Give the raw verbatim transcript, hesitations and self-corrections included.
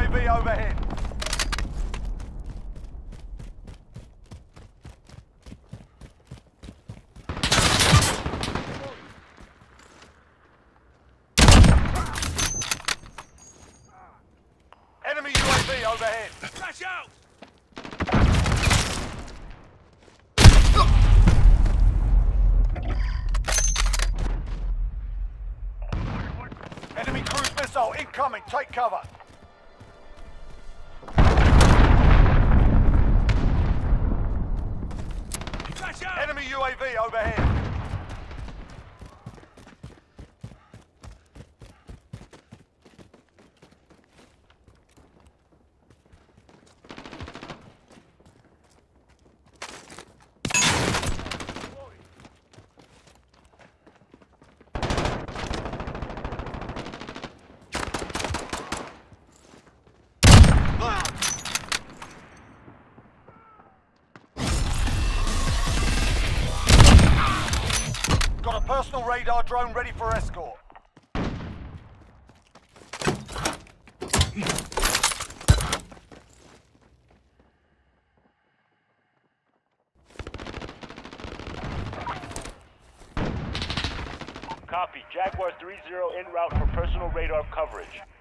A V overhead. Enemy U A V overhead. Flash out! Enemy cruise missile incoming. Take cover. Flash out! Enemy U A V overhead. Got a personal radar drone ready for escort. Copy. Jaguar three zero en route for personal radar coverage.